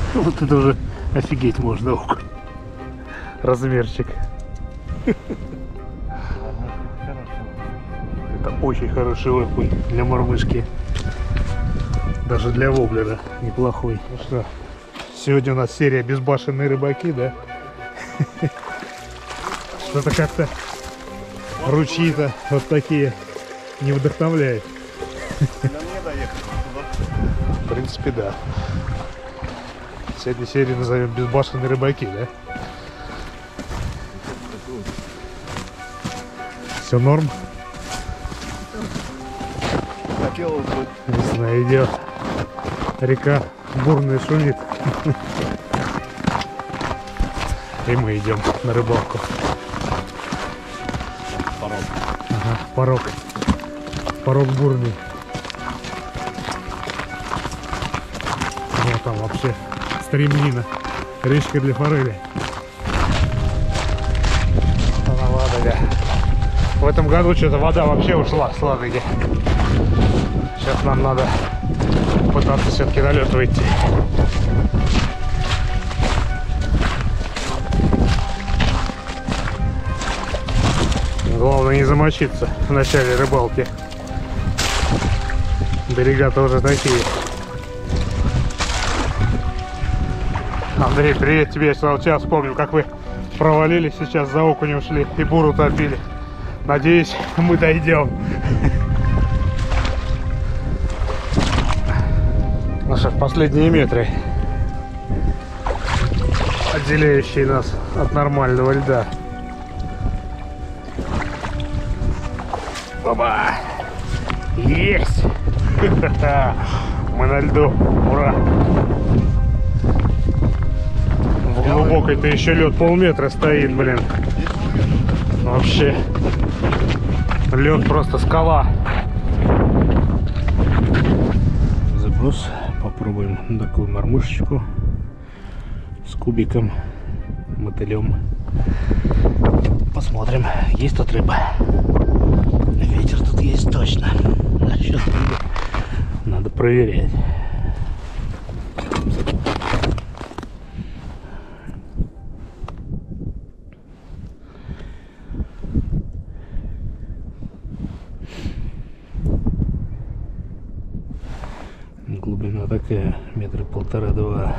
Вот это уже офигеть можно. Размерчик. Это очень хороший окунь для мормышки. Даже для воблера неплохой. Ну что, сегодня у нас серия безбашенные рыбаки, да? Что-то как-то ручьи-то вот такие не вдохновляют. В принципе, да. Сегодня серию назовем безбашенные рыбаки, да? Все норм? Хотелось бы. Весна идет. Река бурная шумит. И мы идем на рыбалку. Порог. Ага, порог. Порог бурный. Вот там вообще стремнина. Речка для форели. В этом году что-то вода вообще ушла с Ладоги. Сейчас нам надо пытаться все-таки на лед выйти. Главное не замочиться в начале рыбалки. Берега тоже такие. Андрей, привет тебе. Я сейчас вспомнил, как вы провалились сейчас, за окунем шли и буру топили. Надеюсь, мы дойдем. Наши последние метры, отделяющие нас от нормального льда. Опа! Есть! Мы на льду! Ура! В глубокой-то еще лед полметра стоит, блин. Вообще лед просто скала. Заброс. Попробуем такую мормышечку с кубиком, мотылем. Посмотрим, есть тут рыба. Ветер тут есть точно. Насчет рыбы надо проверять. Глубина такая, метра полтора-два.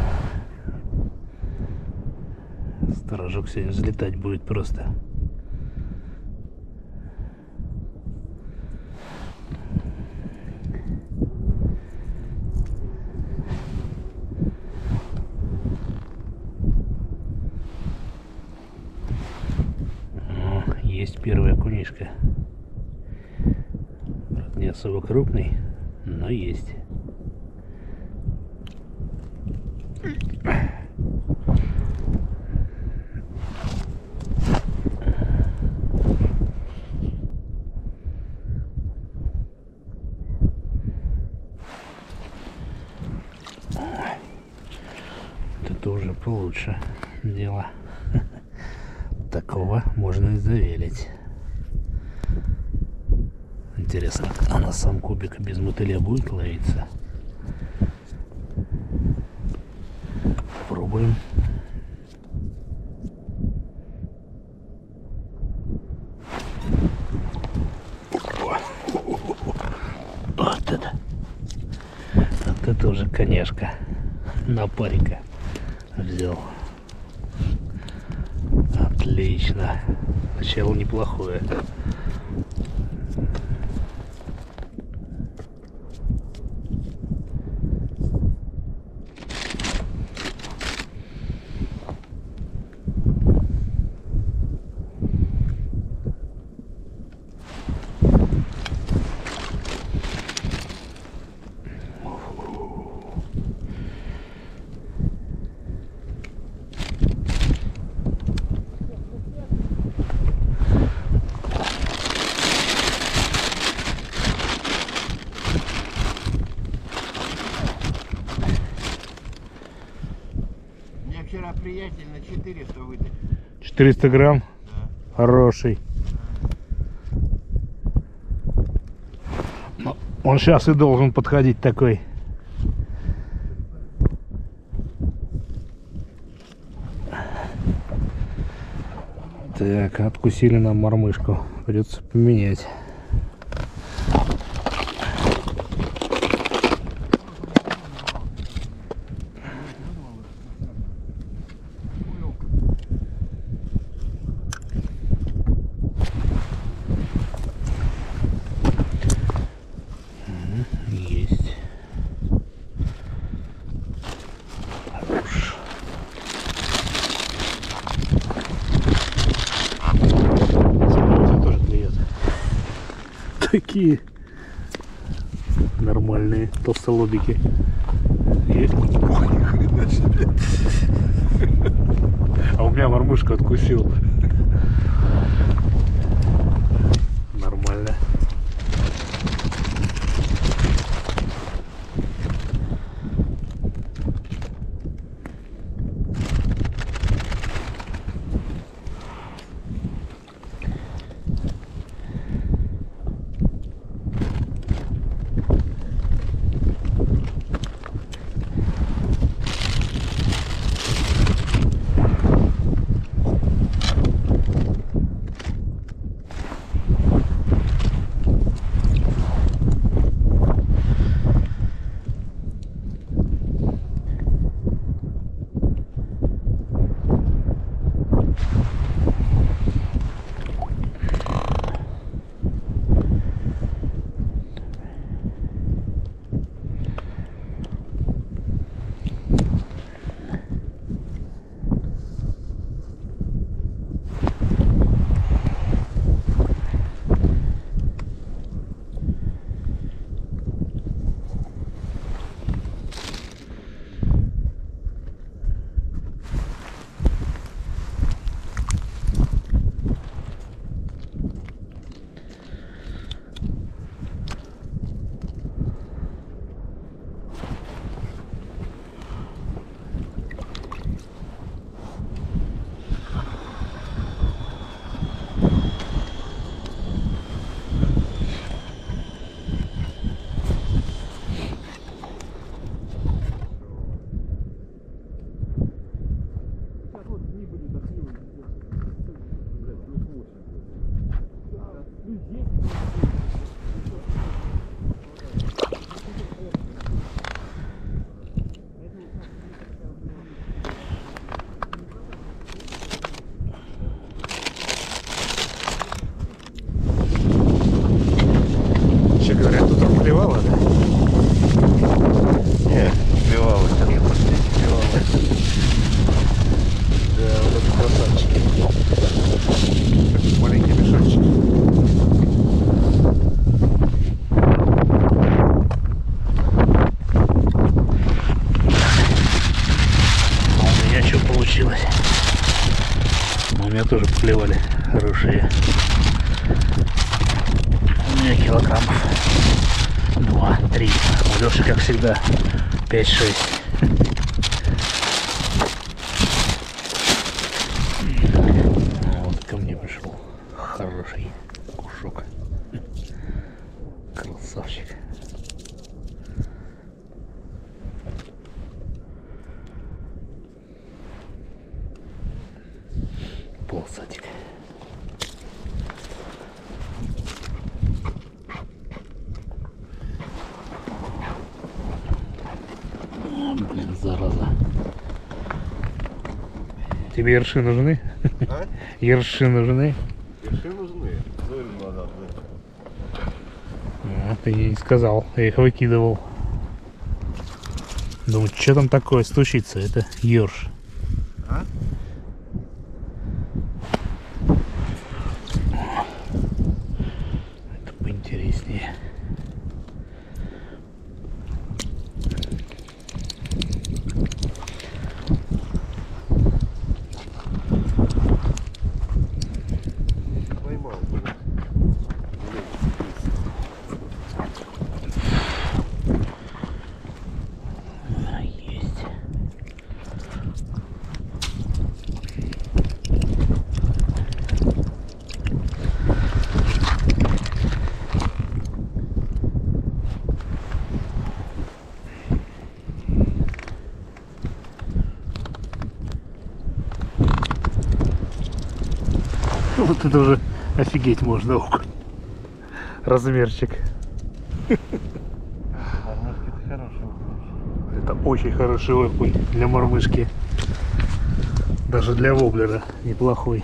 Сторожок сегодня взлетать будет просто. О, есть первая окунишка. Правда, не особо крупный, но есть. Это уже получше дело. Такого можно и завелить. Интересно, а на сам кубик без мотыля будет ловиться? Пробуем. Вот это. Вот это уже коняшка. На парика взял. Отлично. Начало неплохое. Вчера приятель на 400 вытащил. 400 грамм? Да. Хороший. Но он сейчас и должен подходить такой. Так, откусили нам мормышку. Придется поменять. Есть. Хорош. Смотрите, тоже клюет. Такие нормальные толстолобики. Есть. Ой, ни хрена себе. А у меня мормышку откусил. Нормально. Че, говорят, тут он клевало, да? Нет, сбивалось, а не просто сбивалось. Да, вот это красавчики. Такой маленький мешочек. А у меня что получилось? У меня тоже поклевали хорошие. У меня килограммов 2-3. У Леши, как всегда, 5-6. Вот ко мне пришел хороший кушок. Красавчик. Полсатик. Блин, зараза. Тебе ерши нужны? А? Ерши нужны? Ерши нужны. Зойль надо. А, ты не сказал, я их выкидывал. Думаю, что там такое стучится? Это ерш. А? Это поинтереснее. Поймал, блин. Есть. Вот это уже офигеть можно. Размерчик. Мормышки это хороший окунь. Это очень хороший окунь для мормышки. Даже для воблера неплохой.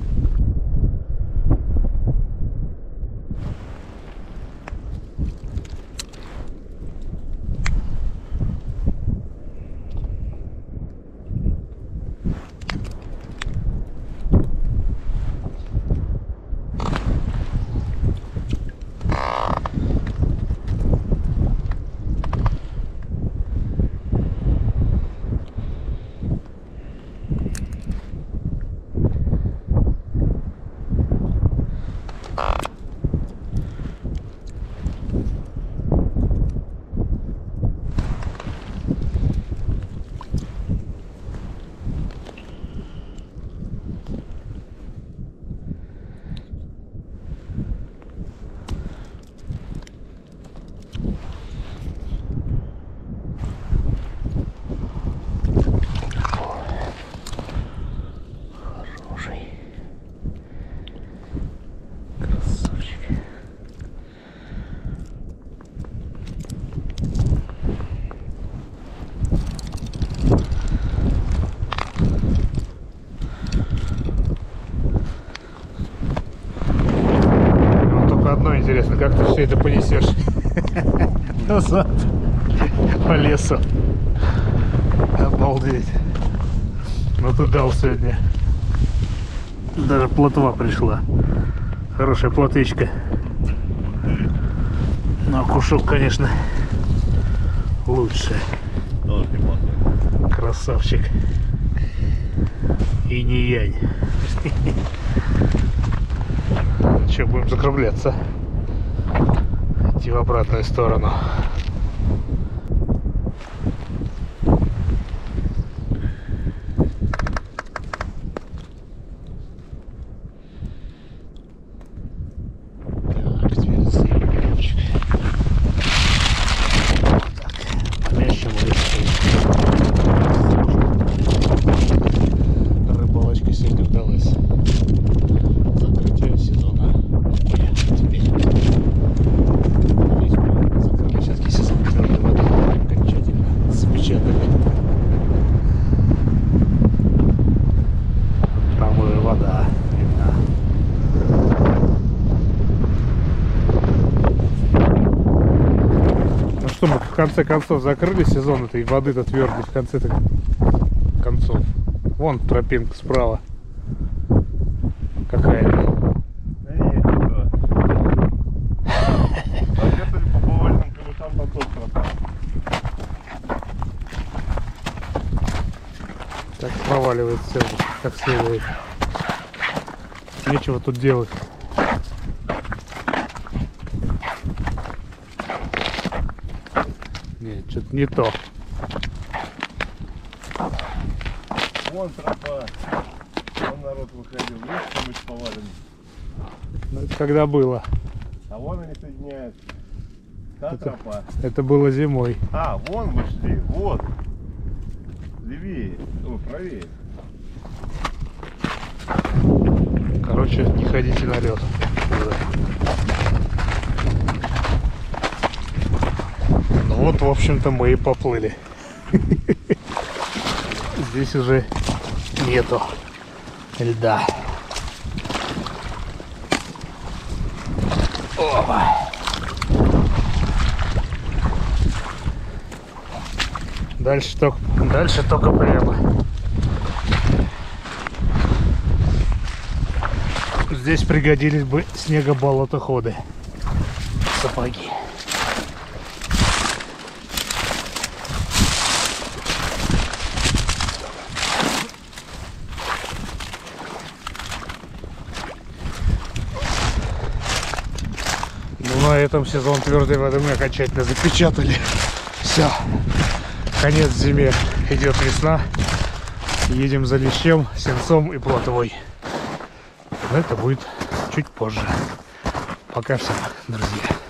Интересно, как ты все это понесешь назад по лесу? Обалдеть. Ну ты дал сегодня. Даже плотва пришла. Хорошая плотвичка. Но окушок, конечно, лучше. Красавчик. И не янь. Че, будем закругляться? Идти в обратную сторону. Так, теперь заебёвчик. Так, помещим рыбалочка сегодня удалась. Закрытие сезона. Теперь закрыли все-таки сезон твердой воды окончательно запечатали. Там уже вода видна. Ну что, мы в конце концов закрыли сезон этой воды-то твердой в конце-то концов. Вон тропинка справа какая-то. Так проваливается как следует. Нечего тут делать. Нет, что-то не то. Вон тропа. Вон народ выходил. Видишь, что мы повалены? Ну, это когда было? А вон они соединяются. Та тропа. Это было зимой. А, вон мы шли. Вот. Левее. О, правее. Короче, не ходите на лед. Ну вот, в общем-то, мы и поплыли. Здесь уже нету льда. Опа. Дальше только прямо. Здесь пригодились бы снегоболотоходы. Сапоги. Ну, на этом сезон твердой воды мы окончательно запечатали. Все. Конец зиме. Идет весна. Едем за лещем, сенцом и плотвой. Но это будет чуть позже. Пока всем, друзья.